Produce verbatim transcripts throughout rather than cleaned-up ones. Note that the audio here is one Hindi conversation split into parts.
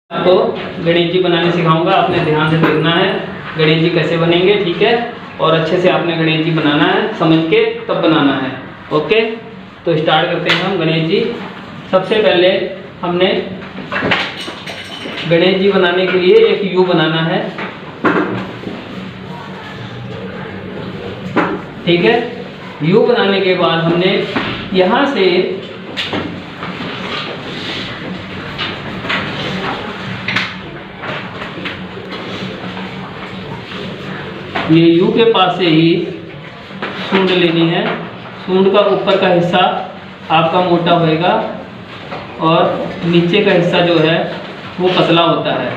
आपको गणेश जी बनाने सिखाऊंगा। आपने ध्यान से देखना है गणेश जी कैसे बनेंगे, ठीक है। और अच्छे से आपने गणेश जी बनाना है, समझ के तब बनाना है। ओके, तो स्टार्ट करते हैं हम गणेश जी। सबसे पहले हमने गणेश जी बनाने के लिए एक यू बनाना है, ठीक है। यू बनाने के बाद हमने यहाँ से ये यू के पास से ही सूंड लेनी है। सूंड का ऊपर का हिस्सा आपका मोटा होएगा और नीचे का हिस्सा जो है वो पतला होता है।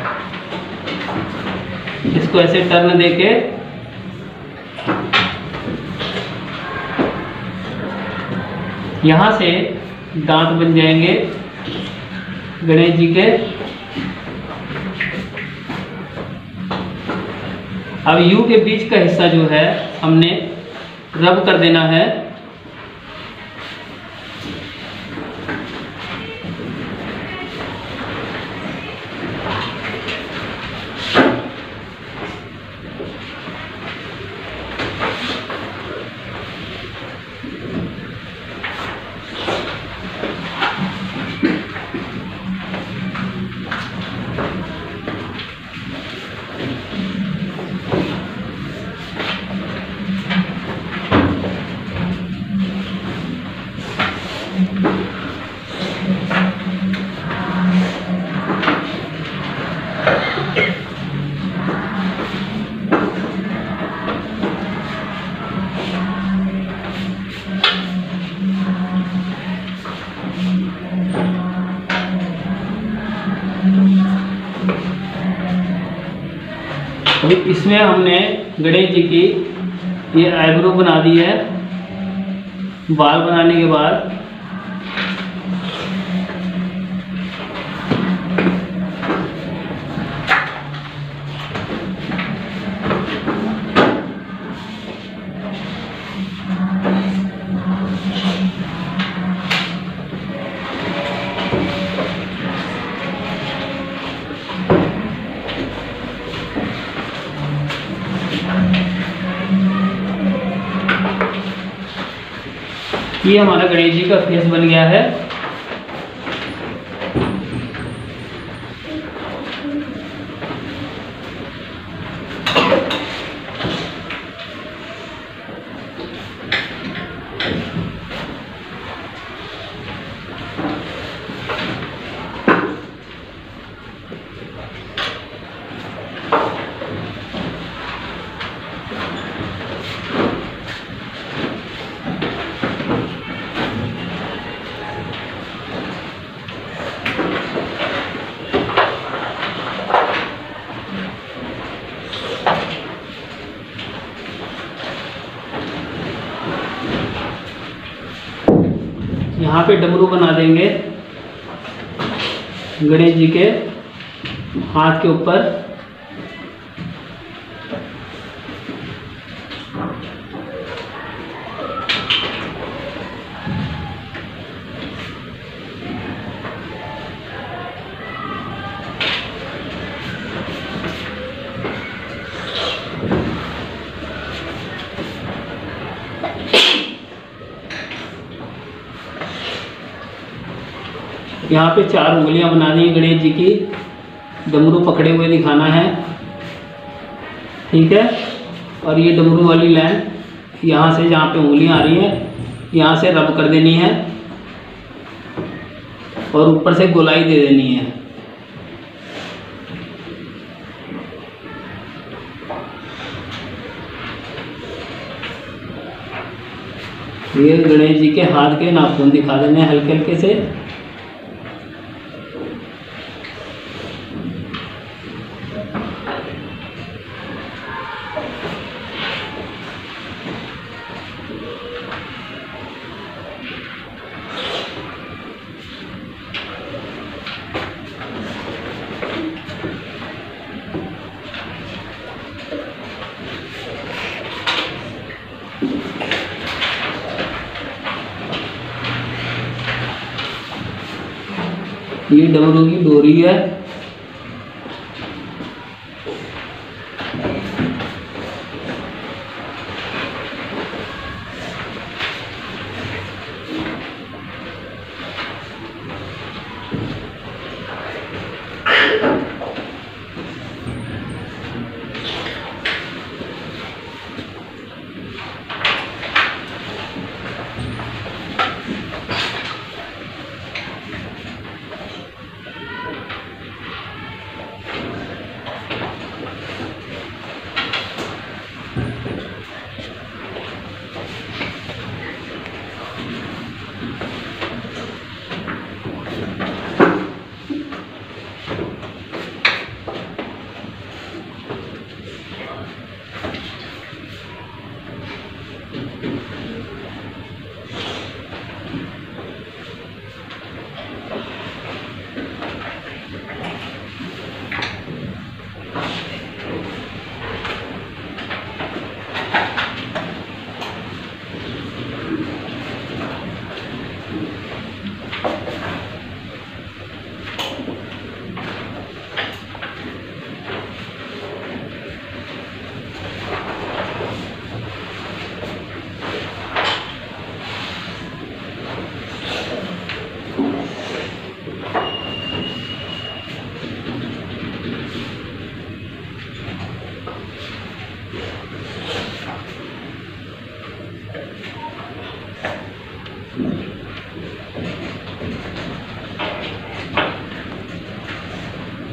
इसको ऐसे टर्न देके यहाँ से दांत बन जाएंगे गणेश जी के। अब यू के बीच का हिस्सा जो है हमने रब कर देना है। अभी इसमें हमने गणेश जी की ये आईब्रो बना दी है। बाल बनाने के बाद ये हमारा गणेश जी का फेस बन गया है। यहाँ पे डमरू बना देंगे गणेश जी के हाथ के ऊपर। यहाँ पे चार उंगलियां बनानी है गणेश जी की, डमरू पकड़े हुए दिखाना है, ठीक है। और ये डमरू वाली लाइन यहाँ से जहाँ पे उंगलियां आ रही हैं यहाँ से रब कर देनी है और ऊपर से गोलाई दे देनी है। ये गणेश जी के हाथ के नाखून दिखा देने हैं हल्के हल्के से। ये डमरू की डोरी है,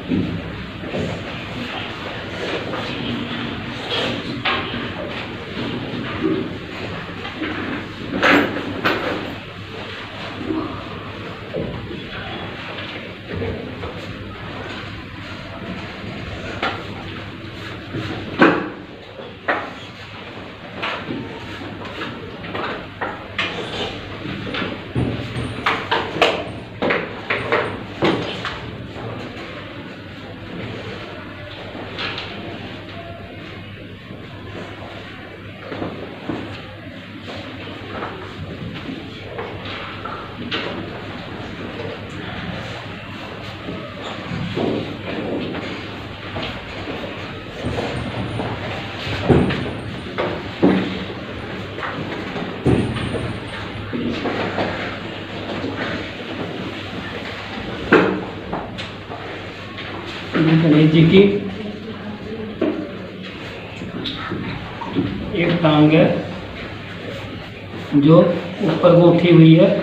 गणेश जी की एक टांग है जो ऊपर को उठी हुई है,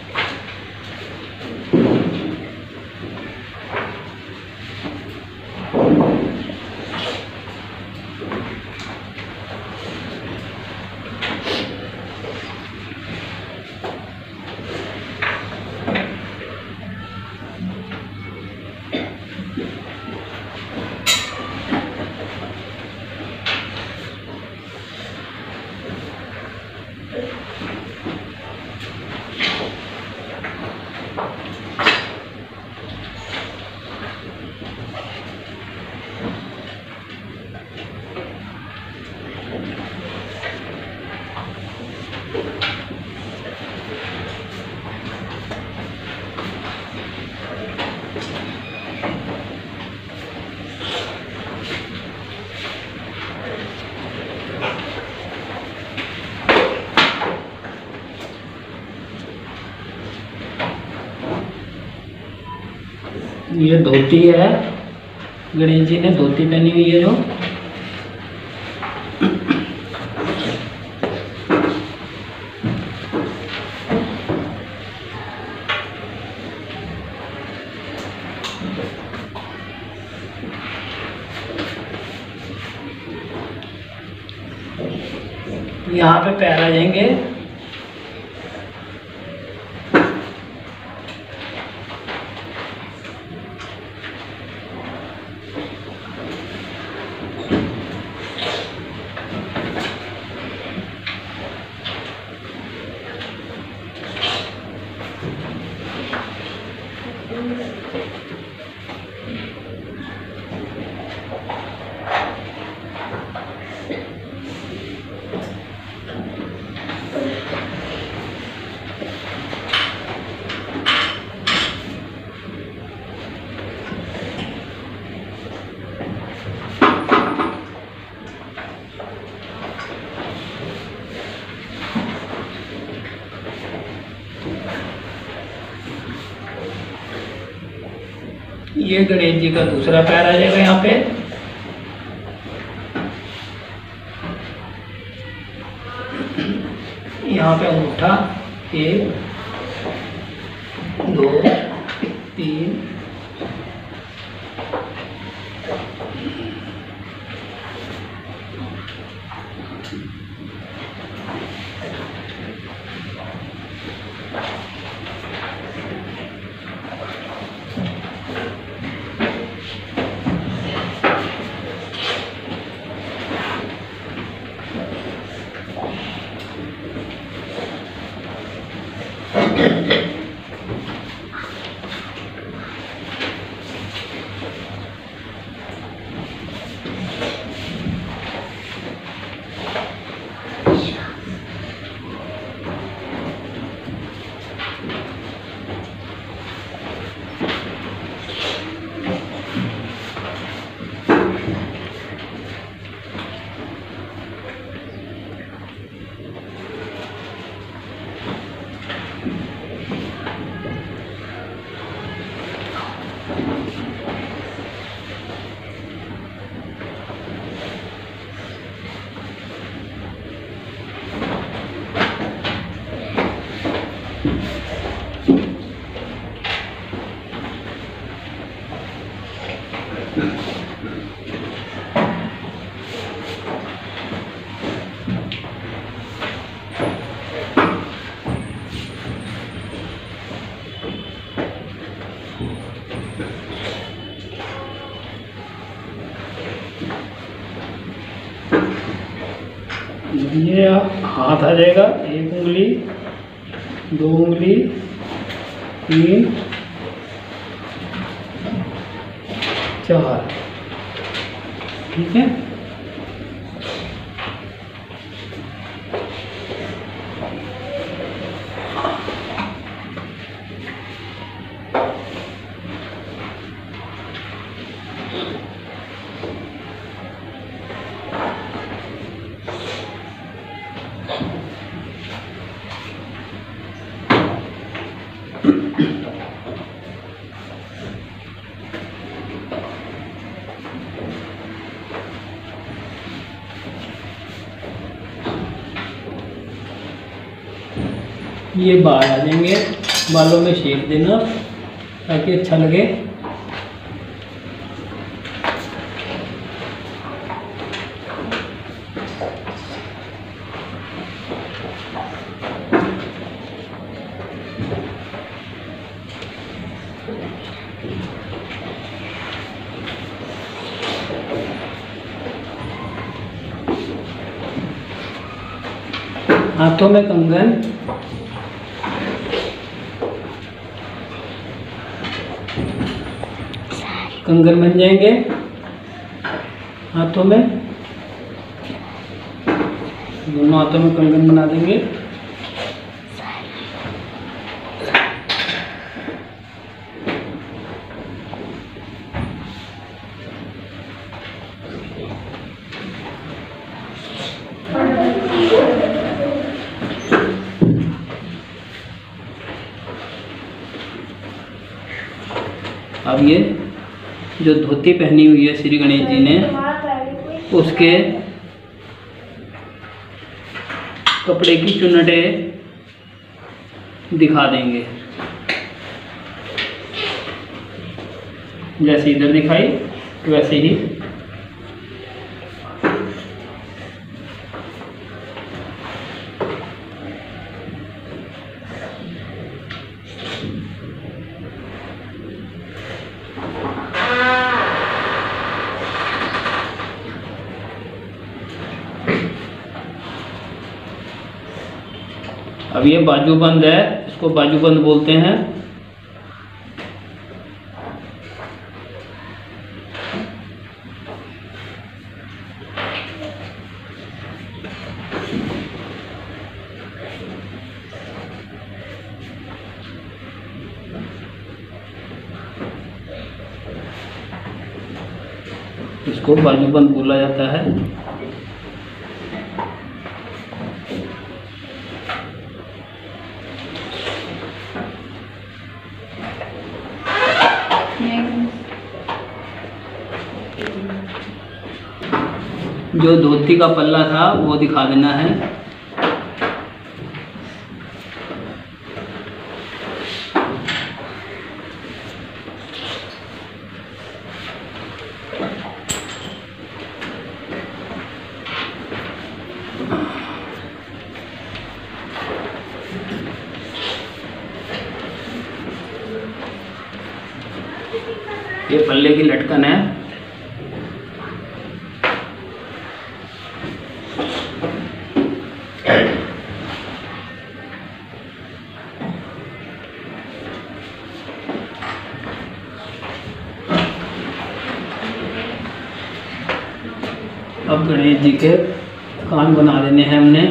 ये धोती है, गणेश जी ने धोती पहनी हुई है जो यहाँ पे पैर आ जाएंगे। ये गणेश जी का दूसरा पैर आ जाएगा यहाँ पे। यहाँ पे अंगूठा एक दो तीन ये हाथ आ जाएगा, एक उंगली, दो उंगली, तीन, चार, ठीक है। ये बाल आ जाएंगे, बालों में शेप देना ताकि अच्छा लगे। हाथों में कंगन, कंगन बन जाएंगे हाथों में, दोनों हाथों में कंगन बना देंगे। अब ये जो धोती पहनी हुई है श्री गणेश जी ने, उसके कपड़े की चुन्नटें दिखा देंगे। जैसे इधर दिखाई वैसे ही अब ये बाजूबंद है, इसको बाजूबंद बोलते हैं। इसको बाजूबंद बोला जाता है। जो धोती का पल्ला था वो दिखा देना है। ये पल्ले की लटकन है। अब गणेश जी के कान बना देने हैं हमने।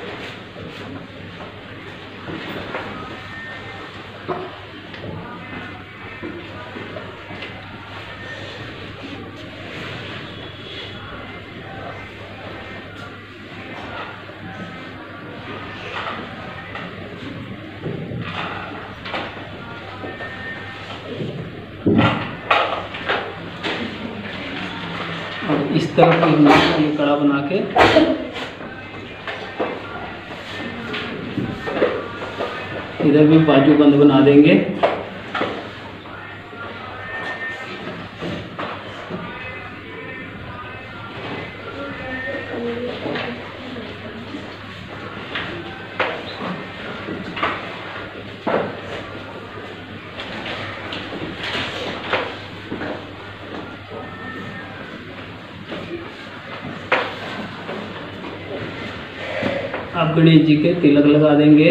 अब इस तरह की ये कड़ा बना के इधर भी बाजूबंद बना देंगे। अब गणेश जी के तिलक लगा देंगे।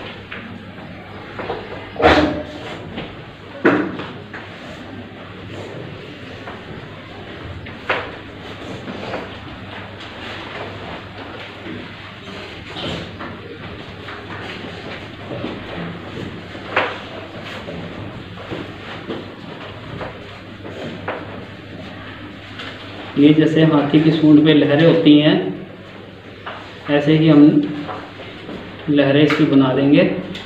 ये जैसे हाथी की सूंड पे लहरें होती हैं, ऐसे ही हम लहरें इसकी बना देंगे।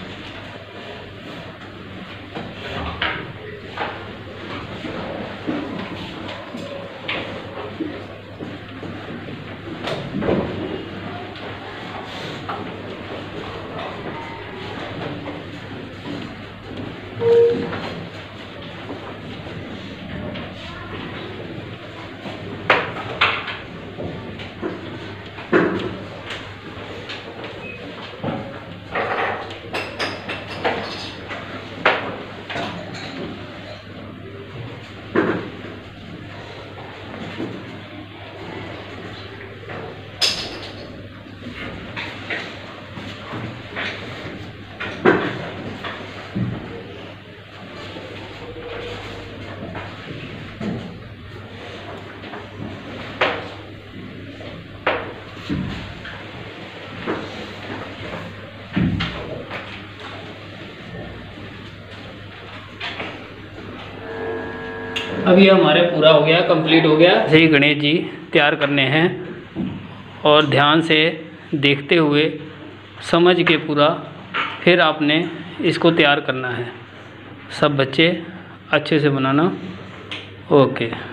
अब ये हमारे पूरा हो गया, कंप्लीट हो गया। ऐसे ही गणेश जी तैयार करने हैं और ध्यान से देखते हुए समझ के पूरा फिर आपने इसको तैयार करना है। सब बच्चे अच्छे से बनाना। ओके।